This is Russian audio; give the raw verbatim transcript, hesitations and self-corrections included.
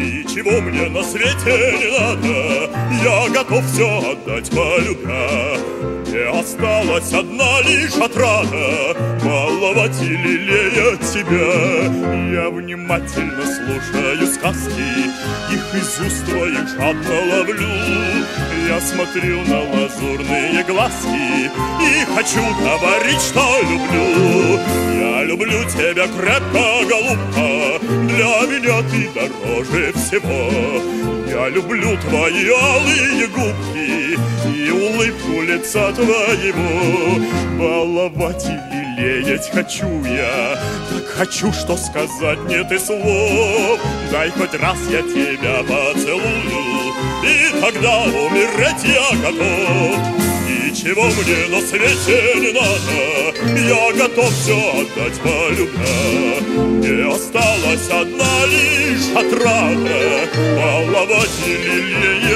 Ничего мне на свете не надо, я готов все отдать полюбя. Мне осталась одна лишь отрада — баловать и лелеять тебя. Я внимательно слушаю сказки, их из уст твоих жадно ловлю. Я смотрю на лазурные глазки и хочу говорить, что люблю. Я люблю тебя крепко, голубка, для меня ты дороже всего. Я люблю твои алые губки и улыбку лица твоего. Баловать и лелеять хочу я, так хочу, что сказать нет и слов. Дай хоть раз я тебя поцелую, и тогда умереть я готов. Ничего мне на свете не надо, я готов все отдать полюбя. Мне осталась одна лишь отрада — баловать и лелеять